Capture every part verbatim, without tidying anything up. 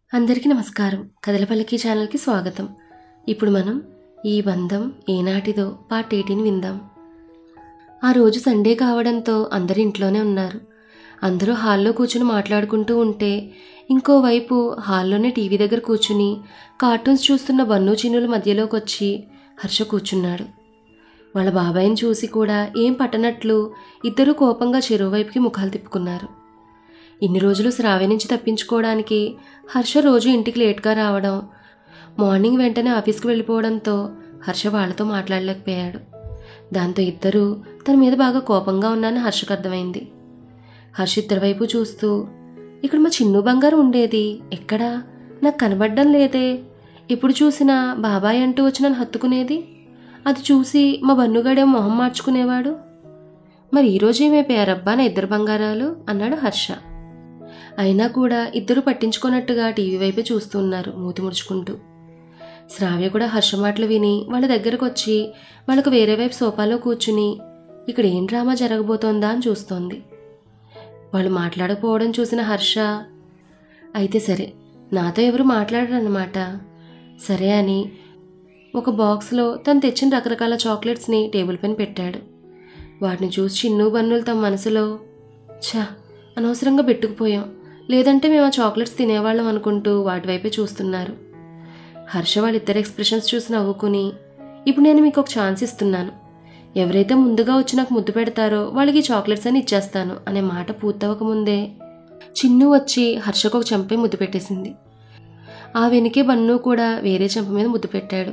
అందరికీ నమస్కారం. కథల పల్లకి ఛానల్కి స్వాగతం. ఇప్పుడు మనం ఈ బంధం ఏనాటిదో పార్ట్ ఎయిటీన్ విందాం. ఆ రోజు సండే కావడంతో అందరు ఇంట్లోనే ఉన్నారు. అందరూ హాల్లో కూర్చుని మాట్లాడుకుంటూ ఉంటే ఇంకోవైపు హాల్లోనే టీవీ దగ్గర కూర్చుని కార్టూన్స్ చూస్తున్న బన్ను చిన్నుల మధ్యలోకి వచ్చి హర్ష కూర్చున్నాడు. వాళ్ళ బాబాయిని చూసి కూడా ఏం పట్టనట్లు ఇద్దరూ కోపంగా చెరువువైపుకి ముఖాలు తిప్పుకున్నారు. ఇన్ని రోజులు శ్రావ్య నుంచి తప్పించుకోవడానికి హర్ష రోజు ఇంటికి లేట్గా రావడం, మార్నింగ్ వెంటనే ఆఫీస్కి వెళ్ళిపోవడంతో హర్ష వాళ్ళతో మాట్లాడలేకపోయాడు. దాంతో ఇద్దరూ తన మీద బాగా కోపంగా ఉన్నానని హర్షకు అర్థమైంది. హర్ష ఇద్దరి వైపు చూస్తూ, ఇక్కడ మా చిన్ను బంగారు ఉండేది ఎక్కడా? నాకు కనబడ్డం లేదే. ఎప్పుడు చూసినా బాబాయ్ అంటూ వచ్చి నన్ను హత్తుకునేది. అది చూసి మా బన్నుగాడే మొహం మార్చుకునేవాడు. మరి ఈరోజు ఏమైపోయారబ్బా నా ఇద్దరు బంగారాలు అన్నాడు హర్ష. అయినా కూడా ఇద్దరు పట్టించుకున్నట్టుగా టీవీ వైపే చూస్తున్నారు మూతి ముడుచుకుంటూ. శ్రావ్య కూడా హర్ష మాటలు విని వాళ్ళ దగ్గరకు వచ్చి వాళ్ళకు వేరే వైపు సోఫాలో కూర్చుని ఇక్కడ ఏం డ్రామా జరగబోతోందా అని చూస్తోంది. వాళ్ళు మాట్లాడకపోవడం చూసిన హర్ష, అయితే సరే నాతో ఎవరు మాట్లాడరన్నమాట, సరే అని ఒక బాక్స్లో తను తెచ్చిన రకరకాల చాక్లెట్స్ని టేబుల్ పైన పెట్టాడు. వాటిని చూసి చిన్ను బన్నులు తమ మనసులో, ఛా అనవసరంగా పెట్టుకుపోయాం, లేదంటే మేము ఆ చాక్లెట్స్ తినేవాళ్ళం అనుకుంటూ వాటి వైపే చూస్తున్నారు. హర్ష వాళ్ళిద్దరు ఎక్స్ప్రెషన్స్ చూసి నవ్వుకుని, ఇప్పుడు నేను మీకు ఒక ఛాన్స్ ఇస్తున్నాను, ఎవరైతే ముందుగా వచ్చి నాకు ముద్దు పెడతారో వాళ్ళకి చాక్లెట్స్ అని ఇచ్చేస్తాను అనే మాట పూర్తవకముందే చిన్ను వచ్చి హర్షకు ఒక చెంపే ముద్దు పెట్టేసింది. ఆ వెనుకే బన్ను కూడా వేరే చెంప మీద ముద్దు పెట్టాడు.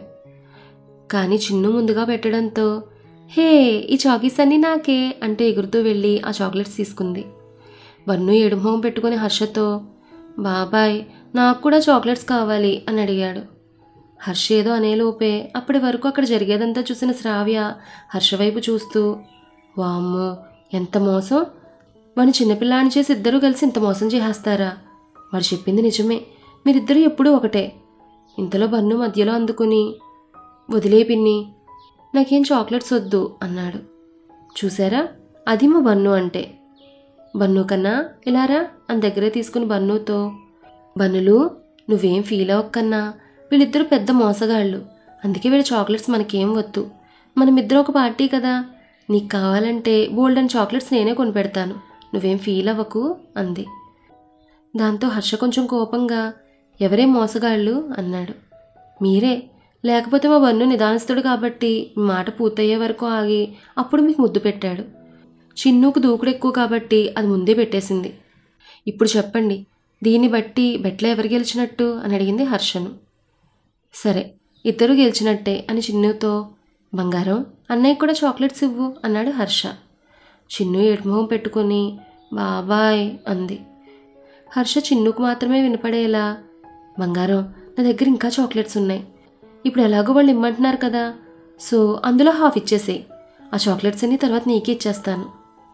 కానీ చిన్ను ముందుగా పెట్టడంతో, హే ఈ చాకీస్ అన్నీ నాకే అంటూ ఎగురుతూ వెళ్ళి ఆ చాక్లెట్స్ తీసుకుంది. బన్ను ఏడుమొహం పెట్టుకుని హర్షతో, బాబాయ్ నాకు కూడా చాక్లెట్స్ కావాలి అని అడిగాడు. హర్ష ఏదో అనేలోపే అప్పటి వరకు అక్కడ జరిగేదంతా చూసిన శ్రావ్య హర్ష వైపు చూస్తూ, వామ్మో ఎంత మోసం, వాడిని చిన్నపిల్లాని చేసి ఇద్దరూ కలిసి ఇంత మోసం చేసేస్తారా? వాడు చెప్పింది నిజమే, మీరిద్దరూ ఎప్పుడూ ఒకటే. ఇంతలో బన్ను మధ్యలో అందుకుని, వదిలే పిన్ని, నాకేం చాక్లెట్స్ వద్దు అన్నాడు. చూసారా, అది మా బన్ను అంటే. బన్ను కన్నా ఇలారా అని దగ్గరే తీసుకుని బన్నుతో, బన్నులు నువ్వేం ఫీల్ అవ్వకన్నా, వీళ్ళిద్దరూ పెద్ద మోసగాళ్ళు, అందుకే వీళ్ళ చాక్లెట్స్ మనకేం వద్దు, మనమిద్దరం ఒక పార్టీ కదా, నీకు కావాలంటే బోల్డ్ అండ్ చాక్లెట్స్ నేనే కొనిపెడతాను, నువ్వేం ఫీల్ అవ్వకు అంది. దాంతో హర్ష కొంచెం కోపంగా, ఎవరే మోసగాళ్ళు అన్నాడు. మీరే, లేకపోతే మా బన్ను నిదానిస్తుడు కాబట్టి మీ మాట పూర్తయ్యే వరకు ఆగి అప్పుడు మీకు ముద్దు పెట్టాడు. చిన్నుకు దూకుడు ఎక్కువ కాబట్టి అది ముందే పెట్టేసింది. ఇప్పుడు చెప్పండి, దీన్ని బట్టి బెట్లో ఎవరు గెలిచినట్టు అని అడిగింది హర్షను. సరే ఇద్దరు గెలిచినట్టే అని చిన్నుతో, బంగారం అన్నయ్య కూడా చాక్లెట్స్ ఇవ్వు అన్నాడు హర్ష. చిన్ను ఏడుమొహం పెట్టుకొని బాబాయ్ అంది. హర్ష చిన్నుకు మాత్రమే వినపడేలా, బంగారం నా దగ్గర ఇంకా చాక్లెట్స్ ఉన్నాయి, ఇప్పుడు ఎలాగో వాళ్ళు ఇమ్మంటున్నారు కదా, సో అందులో హాఫ్ ఇచ్చేసేయి, ఆ చాక్లెట్స్ అన్ని తర్వాత నీకే ఇచ్చేస్తాను.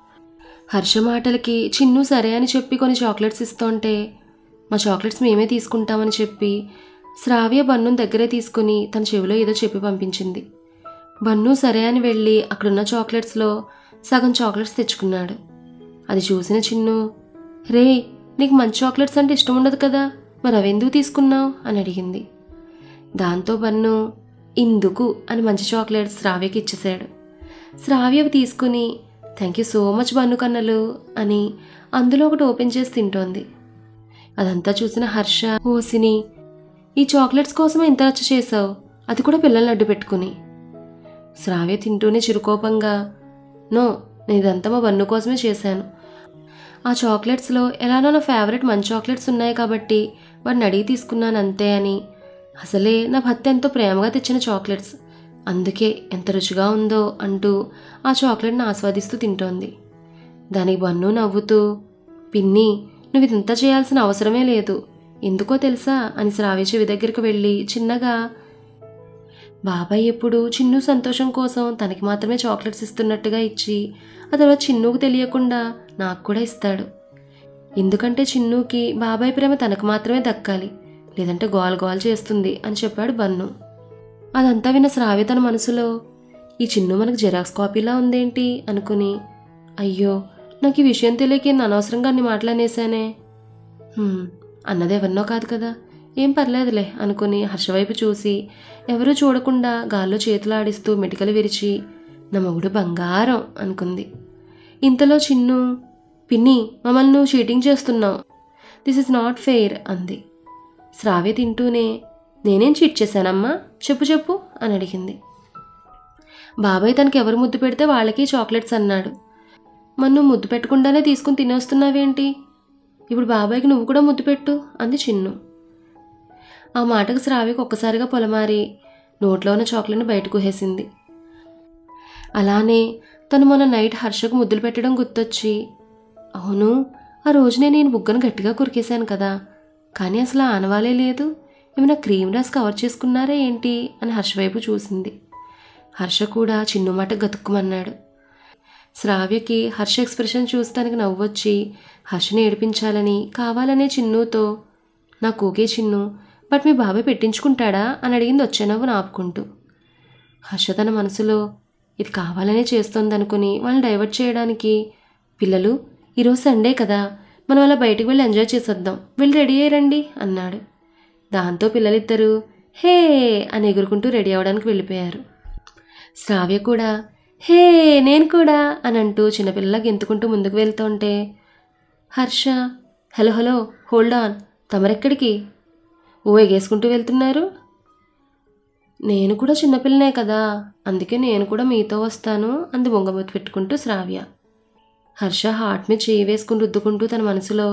హర్ష మాటలకి చిన్ను సరే అని చెప్పి కొన్ని చాక్లెట్స్ ఇస్తుంటే, మా చాక్లెట్స్ మేమే తీసుకుంటామని చెప్పి శ్రావ్య బన్నుని దగ్గరే తీసుకుని తన చెవిలో ఏదో చెప్పి పంపించింది. బన్ను సరే అని వెళ్ళి అక్కడున్న చాక్లెట్స్లో సగం చాక్లెట్స్ తెచ్చుకున్నాడు. అది చూసిన చిన్ను, రే నీకు మంచి చాక్లెట్స్ అంటే ఇష్టం ఉండదు కదా, మరి అవెందుకు తీసుకున్నావు అని అడిగింది. దాంతో బన్ను ఇందుకు అని మంచి చాక్లెట్స్ శ్రావ్యకి ఇచ్చేశాడు. శ్రావ్యవి తీసుకుని, థ్యాంక్ యూ సో మచ్ బన్ను కన్నలు అని అందులో ఒకటి ఓపెన్ చేసి తింటోంది. అదంతా చూసిన హర్ష, ఓసిని ఈ చాక్లెట్స్ కోసమే ఇంత రచ్చ చేసావు, అది కూడా పిల్లల్ని అడ్డు పెట్టుకుని. శ్రావ్య తింటూనే చిరుకోపంగా, నో నేను ఇదంతా మా బన్ను కోసమే చేశాను, ఆ చాక్లెట్స్లో ఎలానో నా ఫేవరెట్ మంచి చాక్లెట్స్ ఉన్నాయి కాబట్టి వాడిని అడిగి తీసుకున్నాను అంతే అని, అసలే నా భర్త ఎంతో ప్రేమగా తెచ్చిన చాక్లెట్స్, అందుకే ఎంత రుచిగా ఉందో అంటూ ఆ చాక్లెట్ని ఆస్వాదిస్తూ తింటోంది. దానికి బన్ను నవ్వుతూ, పిన్ని నువ్వు ఇదంతా చేయాల్సిన అవసరమే లేదు, ఎందుకో తెలుసా అని శ్రావ్య చెవి దగ్గరికి వెళ్ళి చిన్నగా, బాబాయ్ ఎప్పుడు చిన్ను సంతోషం కోసం తనకి మాత్రమే చాక్లెట్స్ ఇస్తున్నట్టుగా ఇచ్చి ఆ తర్వాత చిన్నుకు తెలియకుండా నాకు కూడా ఇస్తాడు, ఎందుకంటే చిన్నుకి బాబాయ్ ప్రేమ తనకు మాత్రమే దక్కాలి, లేదంటే గోల్ గోల్ చేస్తుంది అని చెప్పాడు బన్ను. అదంతా విన్న శ్రావ్య తన మనసులో, ఈ చిన్ను మనకు జెరాక్స్ కాపీలా ఉందేంటి అనుకుని, అయ్యో నాకు ఈ విషయం తెలియక అనవసరంగా అన్ని మాటలనేసానే, అన్నది ఎవరినో కాదు కదా, ఏం పర్లేదులే అనుకుని హర్ష వైపు చూసి ఎవరూ చూడకుండా గాల్లో చేతులు ఆడిస్తూ మెటికలు విరిచి నా మొగుడు బంగారం అనుకుంది. ఇంతలో చిన్ను, పిన్ని మమ్మల్ని నువ్వు చీటింగ్ చేస్తున్నావు, దిస్ ఇస్ నాట్ ఫెయిర్ అంది. శ్రావ్య తింటూనే, నేనేం చీట్ చేశానమ్మా, చెప్పు చెప్పు అని అడిగింది. బాబాయ్ తనకి ఎవరు ముద్దు పెడితే వాళ్ళకి చాక్లెట్స్ అన్నాడు, మరి నువ్వు ముద్దు పెట్టకుండానే తీసుకుని తినేస్తున్నావేంటి, ఇప్పుడు బాబాయ్కి నువ్వు కూడా ముద్దు పెట్టు అంది చిన్ను. ఆ మాటకు శ్రావ్యకు ఒక్కసారిగా పొలమారి నోట్లో ఉన్న చాక్లెట్ని బయటకు వేసింది. అలానే తను మొన్న నైట్ హర్షకు ముద్దులు పెట్టడం గుర్తొచ్చి, అవును ఆ రోజునే నేను బుగ్గను గట్టిగా కొరికేశాను కదా, కానీ అసలు ఆనవాలే లేదు, ఏమైనా క్రీమ్ రాసి కవర్ చేసుకున్నారా ఏంటి అని హర్ష వైపు చూసింది. హర్ష కూడా చిన్ను మాట గతుక్కుమన్నాడు. శ్రావ్యకి హర్ష ఎక్స్ప్రెషన్ చూస్తానికి నవ్వొచ్చి హర్షని ఏడిపించాలని కావాలనే చిన్నుతో, నాకు ఓకే చిన్ను, బట్ మీ బాబాయ్ పెట్టించుకుంటాడా అని అడిగింది వచ్చే నవ్వును ఆపుకుంటూ. హర్ష తన మనసులో ఇది కావాలనే చేస్తోందనుకుని వాళ్ళని డైవర్ట్ చేయడానికి, పిల్లలు ఈరోజు సండే కదా, మనం అలా బయటికి వెళ్ళి ఎంజాయ్ చేసేద్దాం, వెళ్ళి రెడీ అయ్యారండి అన్నాడు. దాంతో పిల్లలిద్దరూ హే అని ఎగురుకుంటూ రెడీ అవ్వడానికి వెళ్ళిపోయారు. శ్రావ్య కూడా హే నేను కూడా అని అంటూ చిన్నపిల్లలా గెంతుకుంటూ ముందుకు వెళ్తుంటే, Harsha hello hello hold on, తమరెక్కడికి, ఓ ఎగేసుకుంటూ వెళ్తున్నారు, నేను కూడా చిన్నపిల్లనే కదా, అందుకే నేను కూడా మీతో వస్తాను అంది బొంగబొత్తు పెట్టుకుంటూ శ్రావ్య. హర్ష హార్ట్ మీద చేయి వేసుకుని రుద్దుకుంటూ తన మనసులో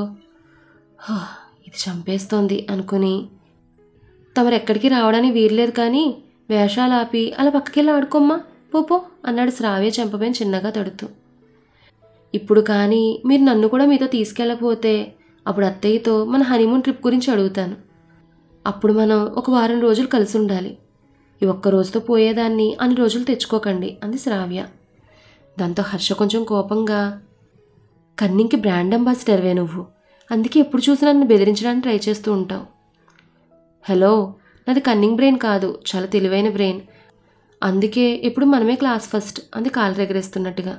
ఇది చంపేస్తోంది అనుకుని, తమరెక్కడికి రావడానికి వీర్లేదు కానీ వేషాలు ఆపి అలా పక్కకెళ్ళి ఆడుకోమ్మా పోపో అన్నాడు శ్రావ్య చెంపపైన చిన్నగా తడుతూ. ఇప్పుడు కానీ మీరు నన్ను కూడా మీతో తీసుకెళ్ళకపోతే అప్పుడు అత్తయ్యతో మన హనీమూన్ ట్రిప్ గురించి అడుగుతాను, అప్పుడు మనం ఒక వారం రోజులు కలిసి ఉండాలి, ఈ ఒక్క రోజుతో పోయేదాన్ని అన్ని రోజులు తెచ్చుకోకండి అంది శ్రావ్య. దాంతో హర్ష కొంచెం కోపంగా, కన్నింగ్కి బ్రాండ్ అంబాసిడర్వే నువ్వు, అందుకే ఎప్పుడు చూసినా నన్ను బెదిరించడానికి ట్రై చేస్తూ ఉంటావు. హలో నాది కన్నింగ్ బ్రెయిన్ కాదు, చాలా తెలివైన బ్రెయిన్, అందుకే ఎప్పుడు మనమే క్లాస్ ఫస్ట్ అంది కాలు రెగరేస్తున్నట్టుగా.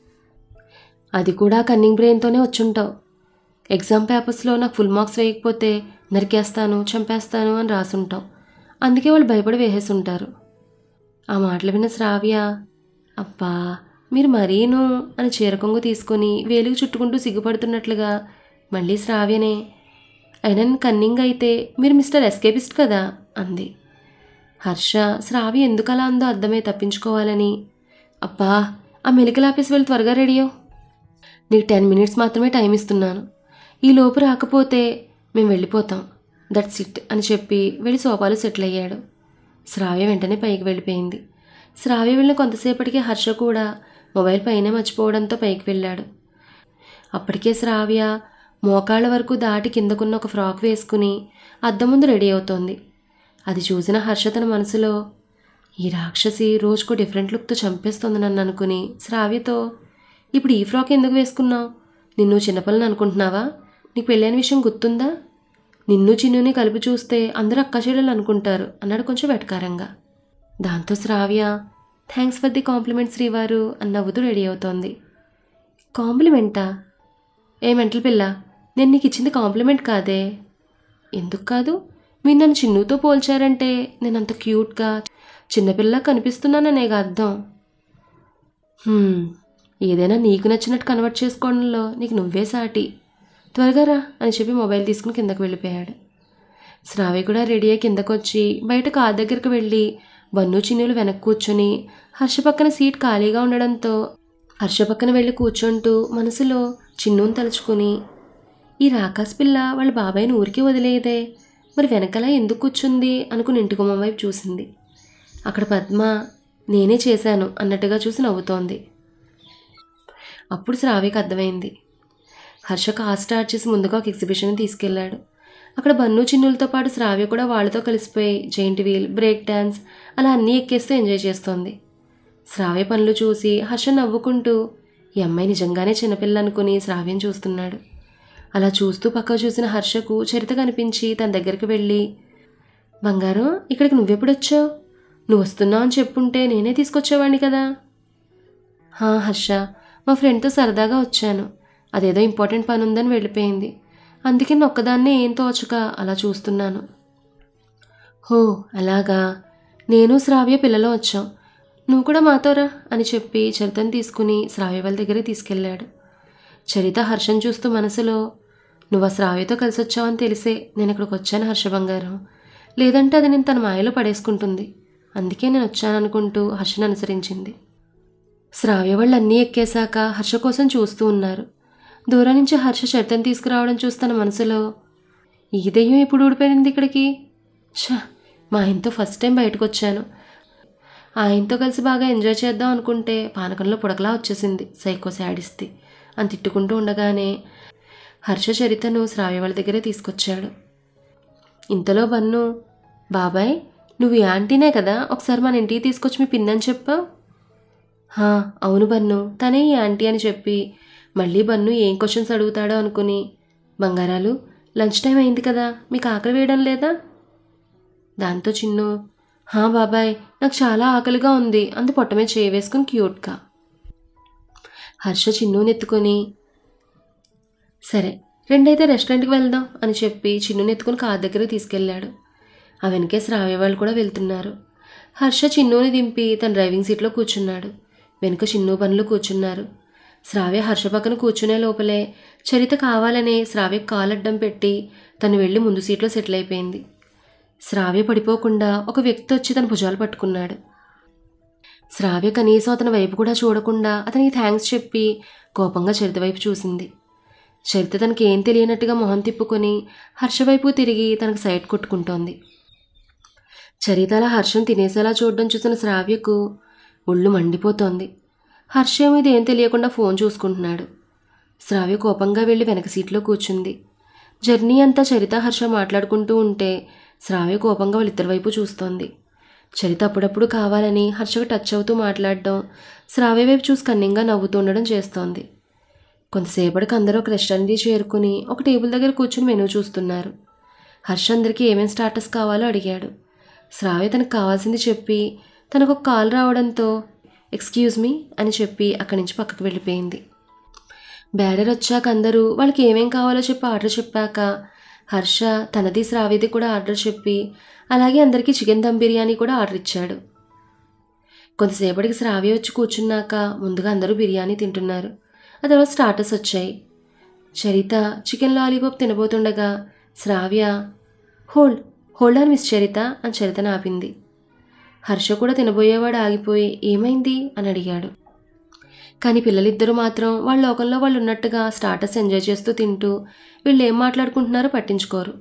అది కూడా కన్నింగ్ బ్రెయిన్తోనే వచ్చుంటావు, ఎగ్జామ్ పేపర్స్లో నాకు ఫుల్ మార్క్స్ వేయకపోతే నరికేస్తాను చంపేస్తాను అని రాసుంటావు, అందుకే వాళ్ళు భయపడి వేసేసి ఉంటారు. ఆ మాటలు విన్న శ్రావ్య, అబ్బా మీరు మరీను అని చీరకొంగు తీసుకొని వేలుగు చుట్టుకుంటూ సిగ్గుపడుతున్నట్లుగా మళ్ళీ శ్రావ్యనే, అయినా కన్నింగ్ అయితే మీరు మిస్టర్ ఎస్కేపిస్ట్ కదా అంది. హర్ష శ్రావ్య ఎందుకు అలా అందో అర్థమై తప్పించుకోవాలని, అబ్బా ఆ మెలికలాపేసి వెళ్ళి త్వరగా రెడీయో, నీకు టెన్ మినిట్స్ మాత్రమే టైం ఇస్తున్నాను, ఈ లోపు రాకపోతే మేము వెళ్ళిపోతాం, దట్స్ ఇట్ అని చెప్పి వెళ్ళి సోఫాలో సెటిల్ అయ్యాడు. శ్రావ్య వెంటనే పైకి వెళ్ళిపోయింది. శ్రావ్య వెళ్ళిన కొంతసేపటికి హర్ష కూడా మొబైల్ పైనే మర్చిపోవడంతో పైకి వెళ్ళాడు. అప్పటికే శ్రావ్య మోకాళ్ళ వరకు దాటి కిందకున్న ఒక ఫ్రాక్ వేసుకుని అద్దం ముందు రెడీ అవుతోంది. అది చూసిన హర్ష తన మనసులో, ఈ రాక్షసి రోజుకో డిఫరెంట్ లుక్తో చంపేస్తుంది నన్ను అనుకుని శ్రావ్యతో, ఇప్పుడు ఈ ఫ్రాక్ ఎందుకు వేసుకున్నావు, నిన్ను చిన్నపిల్లని అనుకుంటున్నావా, నీకు పెళ్ళైన విషయం గుర్తుందా, నిన్ను చిన్నుని కలిపి చూస్తే అందరూ అక్క చెల్లెలు అనుకుంటారు అన్నాడు కొంచెం వెటకారంగా. దాంతో Shravya thanks for the compliment శ్రీవారు అని నవ్వుతూ రెడీ అవుతోంది. కాంప్లిమెంటా, ఏ మెంటల్ పిల్ల, నేను నీకు ఇచ్చింది కాంప్లిమెంట్ కాదే. ఎందుకు కాదు, మీరు నన్ను చిన్నుతో పోల్చారంటే నేను అంత క్యూట్గా చిన్నపిల్ల కనిపిస్తున్నాననే అర్థం. ఏదైనా నీకు నచ్చినట్టు కన్వర్ట్ చేసుకోవడంలో నీకు నువ్వే సాటి, త్వరగా రా అని చెప్పి మొబైల్ తీసుకుని కిందకు వెళ్ళిపోయాడు. శ్రావ్య కూడా రెడీ అయ్యి కిందకు వచ్చి బయట కార్ దగ్గరికి వెళ్ళి బన్ను చిన్నులు వెనక్కి కూర్చొని హర్ష పక్కన సీట్ ఖాళీగా ఉండడంతో హర్ష పక్కన వెళ్ళి కూర్చుంటూ మనసులో చిన్నుని తలుచుకుని, ఈ రాకాస్ పిల్ల వాళ్ళ బాబాయ్ని ఊరికి వదిలేదే, మరి వెనకలా ఎందుకు కూర్చుంది అనుకుని ఇంటి గుమ్మం వైపు చూసింది. అక్కడ పద్మ నేనే చేశాను అన్నట్టుగా చూసి నవ్వుతోంది. అప్పుడు శ్రావ్యకి అర్థమైంది. హర్ష కార్ స్టార్ట్ చేసి ముందుగా ఒక ఎగ్జిబిషన్ తీసుకెళ్లాడు. అక్కడ బన్ను చిన్నులతో పాటు శ్రావ్య కూడా వాళ్ళతో కలిసిపోయి జైంట్ వీల్, బ్రేక్ డ్యాన్స్ అలా అన్నీ ఎక్కేస్తూ ఎంజాయ్ చేస్తోంది. శ్రావ్య పనులు చూసి హర్ష నవ్వుకుంటూ ఈ అమ్మాయి నిజంగానే చిన్నపిల్ల అనుకుని శ్రావ్యం చూస్తున్నాడు. అలా చూస్తూ పక్క చూసిన హర్షకు చరిత కనిపించి తన దగ్గరికి వెళ్ళి, బంగారం ఇక్కడికి నువ్వెప్పుడొచ్చావు, నువ్వు వస్తున్నావు అని చెప్పుంటే నేనే తీసుకొచ్చేవాడిని కదా. హా హర్ష, మా ఫ్రెండ్తో సరదాగా వచ్చాను, అదేదో ఇంపార్టెంట్ పని ఉందని వెళ్ళిపోయింది, అందుకే ఒక్కదాన్నే ఏం తోచక అలా చూస్తున్నాను హో అలాగా, నేను శ్రావ్య పిల్లలు వచ్చాం, నువ్వు కూడా మాతోరా అని చెప్పి చరితను తీసుకుని శ్రావ్య వాళ్ళ దగ్గరికి తీసుకెళ్ళాడు. చరిత హర్షం చూస్తూ మనసులో, నువ్వు ఆ శ్రావ్యతో కలిసి వచ్చావని తెలిసే నేను ఇక్కడికి వచ్చాను హర్ష బంగారం, లేదంటే అది నేను తన మాయలో పడేసుకుంటుంది, అందుకే నేను వచ్చాననుకుంటూ హర్షను అనుసరించింది. శ్రావ్య వాళ్ళు అన్నీ ఎక్కేశాక హర్ష కోసం చూస్తూ ఉన్నారు. దూరం నుంచి హర్ష చరితను తీసుకురావడం చూస్తున్న మనసులో, ఈ దెయ్యం ఇప్పుడు ఊడిపోయింది ఇక్కడికి, షా మా ఆయనతో ఫస్ట్ టైం బయటకు వచ్చాను, ఆయనతో కలిసి బాగా ఎంజాయ్ చేద్దాం అనుకుంటే పానకంలో పుడకలా వచ్చేసింది సైకో శాడిస్తి అని తిట్టుకుంటూ ఉండగానే హర్ష చరితను శ్రావ్య వాళ్ళ దగ్గరే తీసుకొచ్చాడు. ఇంతలో బన్ను, బాబాయ్ నువ్వు ఈ ఆంటీనే కదా ఒకసారి మన ఇంటికి తీసుకొచ్చి మీ పిన్నని చెప్పావు? హా అవును బన్ను, తనే ఈ ఆంటీ అని చెప్పి మళ్ళీ బన్ను ఏం క్వశ్చన్స్ అడుగుతాడో అనుకుని, బంగారాలు లంచ్ టైం అయింది కదా, మీకు ఆకలి వేయడం లేదా? దాంతో చిన్ను, హా బాబాయ్ నాకు చాలా ఆకలిగా ఉంది అందు పొట్ట మీద చేయి వేసుకుని క్యూట్గా. హర్ష చిన్నుని ఎత్తుకొని, సరే రెండైతే రెస్టారెంట్కి వెళ్దాం అని చెప్పి చిన్నుని ఎత్తుకుని కార్ దగ్గరికి తీసుకెళ్లాడు. ఆ వెనకే శ్రావ్య వాళ్ళు కూడా వెళ్తున్నారు. హర్ష చిన్నుని దింపి తన డ్రైవింగ్ సీట్లో కూర్చున్నాడు. వెనుక చిన్ను పనులు కూర్చున్నారు. శ్రావ్య హర్ష పక్కన కూర్చునే లోపలే చరిత కావాలనే శ్రావ్య కాలు అడ్డం పెట్టి తను వెళ్ళి ముందు సీట్లో సెటిల్ అయిపోయింది. శ్రావ్య పడిపోకుండా ఒక వ్యక్తి వచ్చి తన భుజాలు పట్టుకున్నాడు. శ్రావ్య కనీసం అతని వైపు కూడా చూడకుండా అతనికి థ్యాంక్స్ చెప్పి కోపంగా చరిత వైపు చూసింది. చరిత తనకి ఏం తెలియనట్టుగా మొహం తిప్పుకొని హర్ష వైపు తిరిగి తనకు సైడ్ కొట్టుకుంటోంది. చరిత అలా హర్షం తినేసేలా చూడడం చూసిన శ్రావ్యకు ఒళ్ళు మండిపోతోంది. హర్ష మీద ఏం తెలియకుండా ఫోన్ చూసుకుంటున్నాడు. శ్రావ్య కోపంగా వెళ్ళి వెనక సీట్లో కూర్చుంది. జర్నీ అంతా చరిత హర్ష మాట్లాడుకుంటూ ఉంటే శ్రావ్య కోపంగా వాళ్ళిద్దరి వైపు చూస్తోంది. చరిత అప్పుడప్పుడు కావాలని హర్షకు టచ్ అవుతూ మాట్లాడడం, శ్రావ్య వైపు చూసి కన్నింగా నవ్వుతూ ఉండడం చేస్తోంది. కొంతసేపటికి అందరూ ఒక రెస్టారెంట్కి చేరుకుని ఒక టేబుల్ దగ్గర కూర్చుని మెనూ చూస్తున్నారు. హర్ష అందరికీ ఏమేమి స్టార్టర్స్ కావాలో అడిగాడు. శ్రావ్య తనకు కావాల్సింది చెప్పి తనకు ఒక కాల్ రావడంతో ఎక్స్క్యూజ్ మీ అని చెప్పి అక్కడి నుంచి పక్కకు వెళ్ళిపోయింది. బ్యారర్ వచ్చాక అందరూ వాళ్ళకి ఏమేం కావాలో చెప్పి ఆర్డర్ చెప్పాక హర్ష తనది శ్రావ్యది కూడా ఆర్డర్ చెప్పి అలాగే అందరికీ చికెన్ దమ్ బిర్యానీ కూడా ఆర్డర్ ఇచ్చాడు. కొంతసేపటికి శ్రావ్య వచ్చి కూర్చున్నాక ముందుగా అందరూ బిర్యానీ తింటున్నారు. ఆ తర్వాత స్టార్టర్స్ వచ్చాయి. చరిత చికెన్ లాలీపాప్ తినబోతుండగా Shravya, hold hold on miss Charitha అని చరితను ఆపింది. హర్ష కూడా తినబోయేవాడు ఆగిపోయి ఏమైంది అని అడిగాడు. కానీ పిల్లలిద్దరూ మాత్రం వాళ్ళ లోకంలో వాళ్ళు ఉన్నట్టుగా స్టార్టర్స్ ఎంజాయ్ చేస్తూ తింటూ వీళ్ళు ఏం మాట్లాడుకుంటున్నారో పట్టించుకోరు.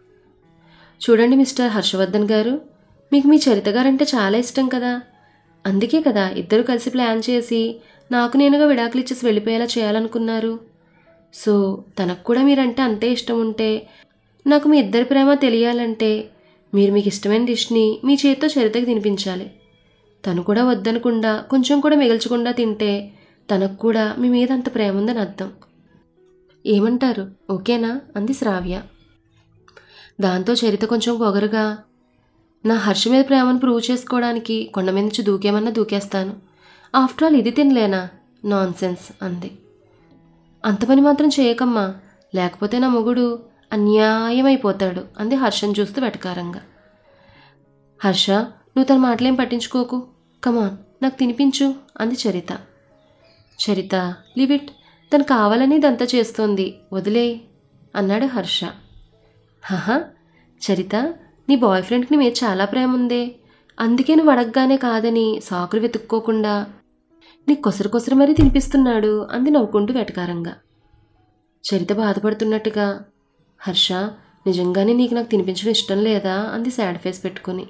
చూడండి మిస్టర్ హర్షవర్ధన్ గారు, మీకు మీ చరిత గారంటే చాలా ఇష్టం కదా, అందుకే కదా ఇద్దరు కలిసి ప్లాన్ చేసి నాకు నేనుగా విడాకులు ఇచ్చేసి వెళ్ళిపోయేలా చేయాలనుకున్నారు. సో తనకు కూడా మీరంటే అంతే ఇష్టం ఉంటే నాకు మీ ఇద్దరి ప్రేమ తెలియాలంటే మీరు మీకు ఇష్టమైన డిష్ని మీ చేతితో చరితకి తినిపించాలి. తను కూడా వద్దనకుండా కొంచెం కూడా మిగల్చకుండా తింటే తనకు కూడా మీ మీద అంత ప్రేమ ఉందని అర్థం. ఏమంటారు, ఓకేనా అంది శ్రావ్య. దాంతో చరిత కొంచెం పొగరుగా, నా హర్ష మీద ప్రేమను ప్రూవ్ చేసుకోవడానికి కొండ మీద నుంచి దూకేమన్నా దూకేస్తాను, ఆఫ్టర్ ఆల్ ఇది తినలేనా, నాన్ సెన్స్ అంది. అంత పని మాత్రం చేయకమ్మా, లేకపోతే నా మొగుడు అన్యాయమైపోతాడు అంది హర్షను చూస్తూ వెటకారంగా. హర్ష నువ్వు తన మాటలేం పట్టించుకోకు, కమాన్ నాకు తినిపించు అంది చరిత. చరిత లీవ్ ఇట్, తను కావాలని ఇదంతా చేస్తోంది వదిలే అన్నాడు హర్ష. హహా చరిత, నీ బాయ్ ఫ్రెండ్కి నీ మీద చాలా ప్రేమ ఉందే, అందుకే నువ్వు అడగగానే కాదని సాకులు వెతుక్కోకుండా నీ కొసరు కొసరు మరీ తినిపిస్తున్నాడు అంది నవ్వుకుంటూ వెటకారంగా. చరిత బాధపడుతున్నట్టుగా, హర్ష నిజంగానే నీకు నాకు తినిపించడం ఇష్టం లేదా అంది సాడ్ ఫేస్ పెట్టుకుని.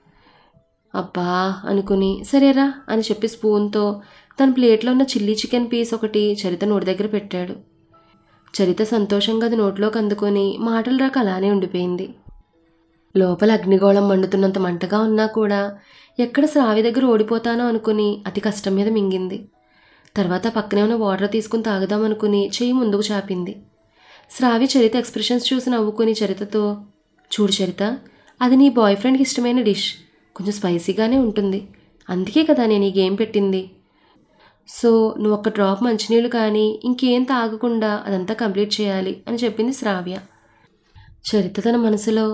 అబ్బా అనుకుని సరేరా అని చెప్పి స్పూన్తో తన ప్లేట్లో ఉన్న చిల్లీ చికెన్ పీస్ ఒకటి చరిత నోటి దగ్గర పెట్టాడు. చరిత సంతోషంగా అది నోట్లోకి అందుకొని మాటలు రాక అలానే ఉండిపోయింది. లోపల అగ్నిగోళం మండుతున్నంత మంటగా ఉన్నా కూడా ఎక్కడ శ్రావ్య దగ్గర ఓడిపోతానో అనుకుని అతి కష్టం మీద మింగింది. తర్వాత పక్కనే ఉన్న వాటర్ తీసుకుని తాగుదామనుకుని చెయ్యి ముందుకు చాపింది. శ్రావ్య చరిత ఎక్స్ప్రెషన్స్ చూసి నవ్వుకుని చరితతో, చూడు చరిత, అది నీ బాయ్ ఫ్రెండ్కి ఇష్టమైన డిష్, కొంచెం స్పైసీగానే ఉంటుంది, అందుకే కదా నేను ఈ గేమ్ పెట్టింది. సో నువ్వు ఒక్క డ్రాప్ మంచినీళ్ళు కానీ ఇంకేం తాగకుండా అదంతా కంప్లీట్ చేయాలి అని చెప్పింది శ్రావ్య. చరిత తన మనసులో,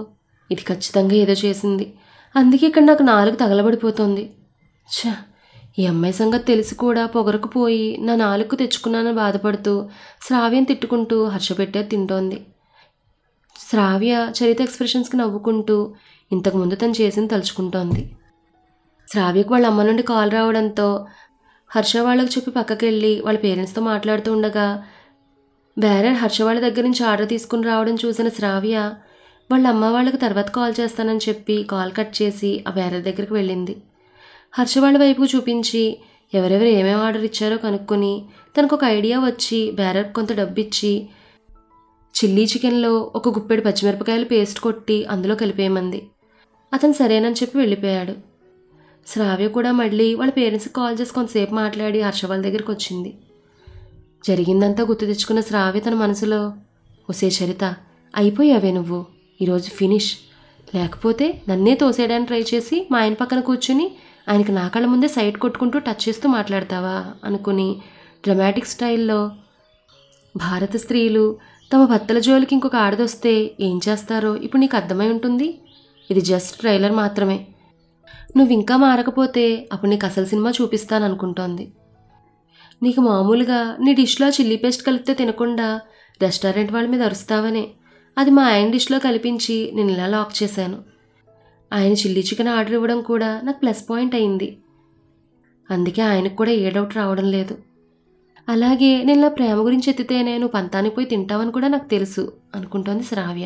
ఇది ఖచ్చితంగా ఏదో చేసింది, అందుకే ఇక్కడ నాకు నాలుగు తగలబడిపోతుంది. ఛ, ఈ అమ్మాయి సంగతి తెలిసి కూడా పొగరకు పోయి నా నాలుగు తెచ్చుకున్నానని బాధపడుతూ శ్రావ్యని తిట్టుకుంటూ హర్ష పెట్టే తింటోంది. శ్రావ్య చరిత ఎక్స్ప్రెషన్స్కి నవ్వుకుంటూ ఇంతకుముందు తను చేసింది తలుచుకుంటోంది. శ్రావ్యకు వాళ్ళ అమ్మ నుండి కాల్ రావడంతో హర్ష వాళ్ళకి చెప్పి పక్కకెళ్ళి వాళ్ళ పేరెంట్స్తో మాట్లాడుతూ ఉండగా బ్యారర్ హర్ష వాళ్ళ దగ్గర నుంచి ఆర్డర్ తీసుకుని రావడం చూసిన శ్రావ్య వాళ్ళ అమ్మ వాళ్ళకి తర్వాత కాల్ చేస్తానని చెప్పి కాల్ కట్ చేసి ఆ బ్యారర్ దగ్గరికి వెళ్ళింది. హర్ష వాళ్ళ వైపు చూపించి ఎవరెవరు ఏమేమి ఆర్డర్ ఇచ్చారో కనుక్కొని తనకు ఒక ఐడియా వచ్చి బ్యారర్కి కొంత డబ్బు ఇచ్చి చిల్లీ చికెన్లో ఒక గుప్పెడు పచ్చిమిరపకాయలు పేస్ట్ కొట్టి అందులో కలిపేయమంది. అతను సరేనని చెప్పి వెళ్ళిపోయాడు. శ్రావ్య కూడా మళ్ళీ వాళ్ళ పేరెంట్స్కి కాల్ చేసి కొంతసేపు మాట్లాడి హర్ష వాళ్ళ దగ్గరికి వచ్చింది. జరిగిందంతా గుర్తు తెచ్చుకున్న శ్రావ్య తన మనసులో, ఒసే చరిత, అయిపోయావే నువ్వు, ఈరోజు ఫినిష్. లేకపోతే నన్నే తోసేయడానికి ట్రై చేసి మా ఆయన పక్కన కూర్చుని ఆయనకి నా కళ్ళ ముందే సైడ్ కొట్టుకుంటూ టచ్ చేస్తూ మాట్లాడతావా అనుకుని డ్రమాటిక్ స్టైల్లో, భారత స్త్రీలు తమ భర్తల జోలికి ఇంకొక ఆడదొస్తే ఏం చేస్తారో ఇప్పుడు నీకు అర్థమై ఉంటుంది. ఇది జస్ట్ ట్రైలర్ మాత్రమే. నువ్వు ఇంకా మారకపోతే అప్పుడు నీకు అసలు సినిమా చూపిస్తాను అనుకుంటోంది. నీకు మామూలుగా నీ డిష్లో చిల్లీ పేస్ట్ కలిపితే తినకుండా రెస్టారెంట్ వాళ్ళ మీద అరుస్తావనే, అది మా ఆయన డిష్లో కలిపించి నేను ఇలా లాక్ చేశాను. ఆయన చిల్లీ చికెన్ ఆర్డర్ ఇవ్వడం కూడా నాకు ప్లస్ పాయింట్ అయింది. అందుకే ఆయనకు కూడా ఏ డౌట్ రావడం లేదు. అలాగే నేను ఇలా ప్రేమ గురించి ఎత్తితేనే నువ్వు పంతానికి పోయి తింటావని కూడా నాకు తెలుసు అనుకుంటోంది శ్రావ్య.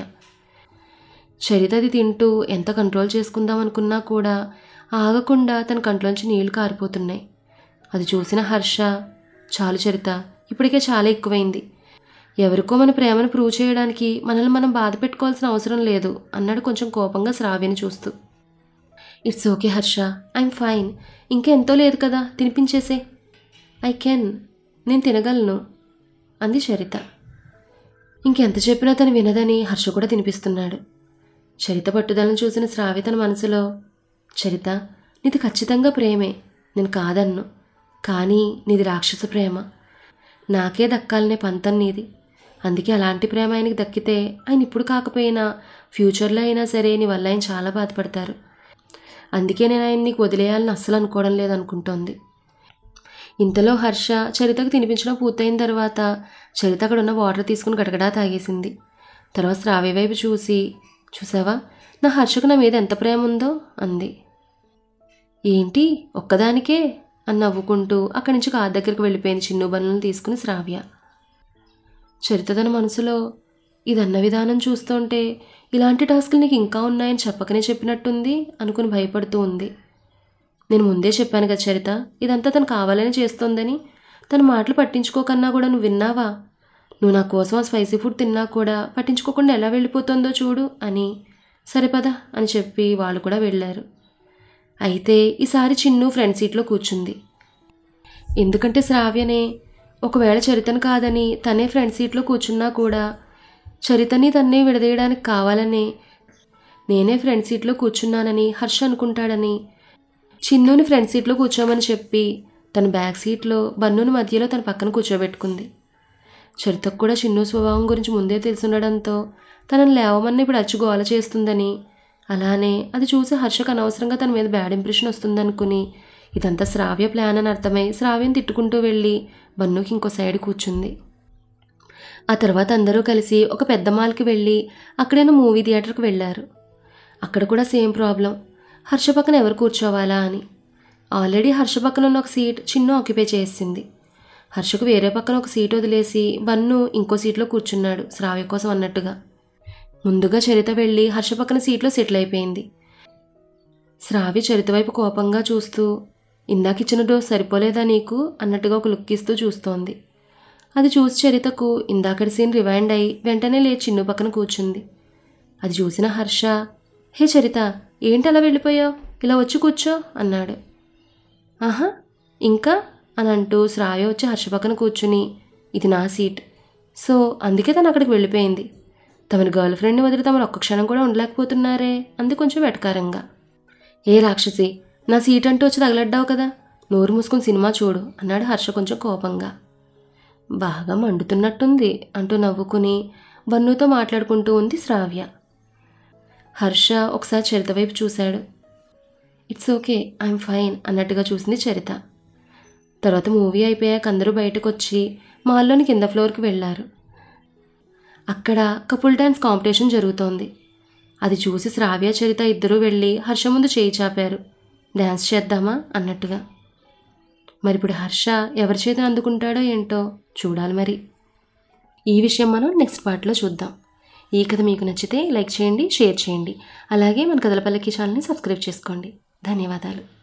చరిత అది తింటూ ఎంత కంట్రోల్ చేసుకుందాం అనుకున్నా కూడా ఆగకుండా తన కంట్లోంచి నీళ్లు కారిపోతున్నాయి. అది చూసిన హర్ష, చాలు చరిత, ఇప్పటికే చాలా ఎక్కువైంది. ఎవరికో మన ప్రేమను ప్రూవ్ చేయడానికి మనల్ని మనం బాధ పెట్టుకోవాల్సిన అవసరం లేదు అన్నాడు కొంచెం కోపంగా శ్రావ్యని చూస్తూ. It's okay Harsha, I'm fine. ఇంకా ఎంతో లేదు కదా, తినిపించేసే. ఐ కెన్, నేను తినగలను అంది చరిత. ఇంకెంత చెప్పినా తను వినదని హర్ష కూడా తినిపిస్తున్నాడు. చరిత పట్టుదలను చూసిన శ్రావ్య తన మనసులో, చరిత, నీది ఖచ్చితంగా ప్రేమే, నేను కాదన్ను. కానీ నీది రాక్షస ప్రేమ. నాకే దక్కాలనే పంతం నీది. అందుకే అలాంటి ప్రేమ ఆయనకి దక్కితే ఆయన ఇప్పుడు కాకపోయినా ఫ్యూచర్లో అయినా సరే నీ వల్ల ఆయన చాలా బాధపడతారు. అందుకే నేను ఆయన నీకు వదిలేయాలని అస్సలు అనుకోవడం లేదనుకుంటోంది. ఇంతలో హర్ష చరితకు తినిపించడం పూర్తయిన తర్వాత చరిత అక్కడ ఉన్న వాటర్ తీసుకుని గడగడా తాగేసింది. తర్వాత శ్రావ్య వైపు చూసి, చూసావా నా హర్షకు నా మీద ఎంత ప్రేమ ఉందో అంది. ఏంటి ఒక్కదానికే అని నవ్వుకుంటూ అక్కడి నుంచి కారు దగ్గరికి వెళ్ళిపోయింది చిన్ను బన్నులను తీసుకుని శ్రావ్య. చరిత తన మనసులో, ఇదన్న విధానం చూస్తుంటే ఇలాంటి టాస్కులు నీకు ఇంకా ఉన్నాయని చెప్పకనే చెప్పినట్టుంది అనుకుని భయపడుతూ ఉంది. నేను ముందే చెప్పాను కదా చరిత, ఇదంతా తను కావాలని చేస్తోందని. తన మాటలు పట్టించుకోకన్నా కూడా నువ్వు విన్నావా? నువ్వు నా కోసం ఆ స్పైసీ ఫుడ్ తిన్నా కూడా పట్టించుకోకుండా ఎలా వెళ్ళిపోతుందో చూడు అని. సరే పద అని చెప్పి వాళ్ళు కూడా వెళ్ళారు. అయితే ఈసారి చిన్ను ఫ్రంట్ సీట్లో కూర్చుంది. ఎందుకంటే శ్రావ్యనే ఒకవేళ చరితను కాదని తనే ఫ్రంట్ సీట్లో కూర్చున్నా కూడా చరితని తన్నే విడదీయడానికి కావాలని నేనే ఫ్రంట్ సీట్లో కూర్చున్నానని హర్ష అనుకుంటాడని చిన్నుని ఫ్రంట్ సీట్లో కూర్చోమని చెప్పి తన బ్యాక్ సీట్లో బన్నుని మధ్యలో తన పక్కన కూర్చోబెట్టుకుంది. చరితకు కూడా చిన్ను స్వభావం గురించి ముందే తెలుసుండడంతో తనని లేవమని ఇప్పుడు అచ్చి గోల చేస్తుందని, అలానే అది చూసి హర్షకు అనవసరంగా తన మీద బ్యాడ్ ఇంప్రెషన్ వస్తుందనుకుని ఇదంతా శ్రావ్య ప్లాన్ అని అర్థమై శ్రావ్యని తిట్టుకుంటూ వెళ్ళి బన్నుకి ఇంకో సైడ్ కూర్చుంది. ఆ తర్వాత అందరూ కలిసి ఒక పెద్ద మాల్కి వెళ్ళి అక్కడైనా మూవీ థియేటర్కి వెళ్ళారు. అక్కడ కూడా సేమ్ ప్రాబ్లం, హర్ష పక్కన ఎవరు కూర్చోవాలా అని. ఆల్రెడీ హర్ష పక్కన ఉన్న ఒక సీట్ చిన్ను ఆక్యుపై చేసింది. హర్షకు వేరే పక్కన ఒక సీట్ వదిలేసి బన్ను ఇంకో సీట్లో కూర్చున్నాడు శ్రావ్య కోసం అన్నట్టుగా. ముందుగా చరిత వెళ్ళి హర్ష పక్కన సీట్లో సెటిల్ అయిపోయింది. శ్రావ్య చరిత వైపు కోపంగా చూస్తూ, ఇందాక ఇచ్చిన డోస్ సరిపోలేదా నీకు అన్నట్టుగా ఒక లుక్ ఇస్తూ చూస్తోంది. అది చూసి చరితకు ఇందాకటి సీన్ రివైండ్ అయి వెంటనే లేచి చిన్ను పక్కన కూర్చుంది. అది చూసిన హర్ష, హే చరిత, ఏంటి అలా వెళ్ళిపోయావు, ఇలా వచ్చి కూర్చో అన్నాడు. ఆహా ఇంకా అని అంటూ శ్రావ్య వచ్చి హర్ష పక్కన కూర్చుని, ఇది నా సీట్, సో అందుకే తను అక్కడికి వెళ్ళిపోయింది. తమని గర్ల్ ఫ్రెండ్ని వదిలి తమను ఒక్క క్షణం కూడా ఉండలేకపోతున్నారే అంది కొంచెం వెటకారంగా. ఏ రాక్షసి, నా సీట్ అంటూ వచ్చి తగలడ్డావు కదా, నోరు మూసుకుని సినిమా చూడు అన్నాడు హర్ష కొంచెం కోపంగా. బాగా మండుతున్నట్టుంది అంటూ నవ్వుకుని బన్నుతో మాట్లాడుకుంటూ ఉంది శ్రావ్య. హర్ష ఒకసారి చరిత వైపు చూశాడు. ఇట్స్ ఓకే, ఐఎమ్ ఫైన్ అన్నట్టుగా చూసింది చరిత. తర్వాత మూవీ అయిపోయాక అందరూ బయటకు వచ్చి మాల్లోని కింద ఫ్లోర్కి వెళ్ళారు. అక్కడ కపుల్ డ్యాన్స్ కాంపిటీషన్ జరుగుతోంది. అది చూసి శ్రావ్య చరిత ఇద్దరూ వెళ్ళి హర్ష ముందు చేయి చాపారు. డ్యాన్స్ చేద్దామా అన్నట్టుగా. మరి ఇప్పుడు హర్ష ఎవరి చేతిని అందుకుంటాడో ఏంటో చూడాలి. మరి ఈ విషయం మనం నెక్స్ట్ పార్ట్లో చూద్దాం. ఈ కథ మీకు నచ్చితే లైక్ చేయండి, షేర్ చేయండి. అలాగే మన కథల పల్లకి ఛానల్ని సబ్స్క్రైబ్ చేసుకోండి. ధన్యవాదాలు.